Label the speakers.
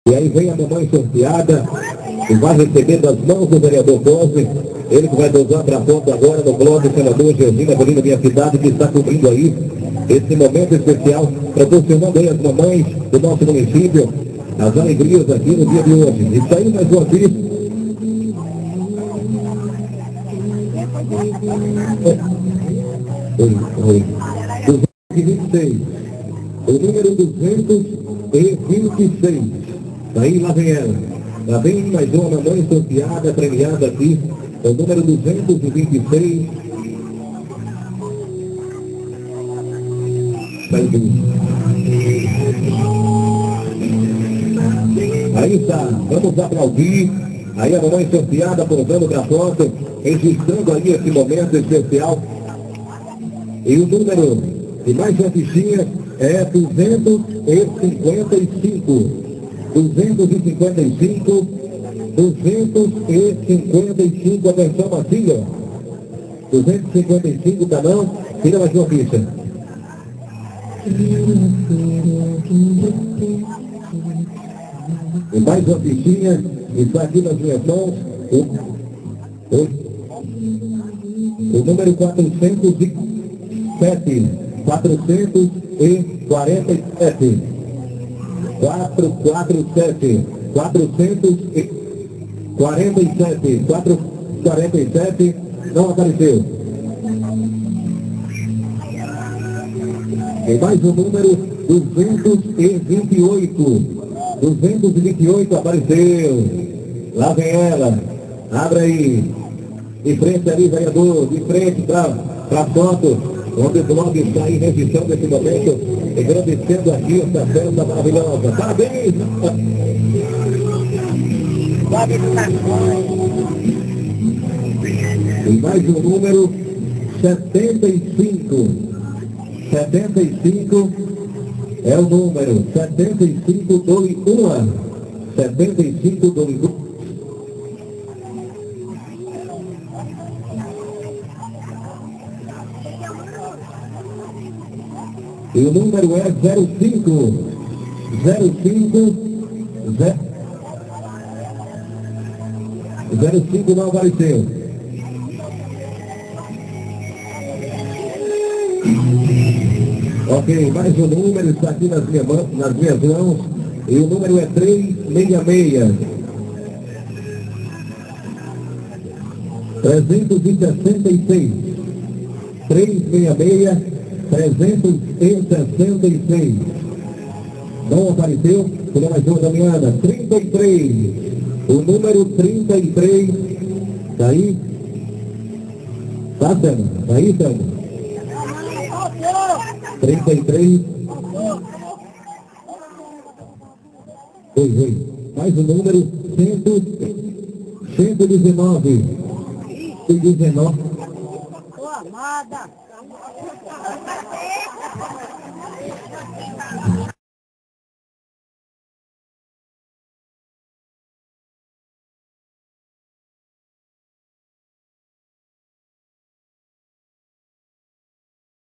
Speaker 1: E aí vem a mamãe sorteada e vai receber das mãos do vereador Cosme. Ele que vai dosar para a ponta agora no bloco, senador Georgina Avelino, minha cidade, que está cobrindo aí esse momento especial, proporcionando aí as mamães do nosso município as alegrias aqui no dia de hoje. Isso aí mais uma vez. Oi. 226. O número 226. Aí lá vem ela. Lá vem mais uma mamãe sorteada, premiada aqui. O número 226. Aí está, vamos aplaudir. Aí a mamãe sorteada, pousando para a foto, registrando aí esse momento especial. E o número de mais uma fichinha é 255. 255. 255, atenção, Marcinho. 255, tá não? Tira mais uma ficha. E mais uma fichinha, está aqui nas minhas mãos. O número 407. 447. 447. 447. Não apareceu. E mais o número 228. 228 apareceu. Lá vem ela. Abre aí. De frente ali, vereador. De frente para a foto. Onde o blog está aí registrando esse momento. Agradecendo aqui essa festa maravilhosa. Parabéns! E mais o número 75. 75 é o número 75 do Iua. 75 do Iua. E o número é 05. 05 não apareceu. Ok, mais um número está aqui nas minhas mãos. E o número é 366. 366. 366. 366. Não apareceu? Será mais uma caminhada. 33. O número 33. Tá aí? Tá, Sandra? Tá aí, Sandra? 33. Oi. Mais o número 119. 119. Ô, amada!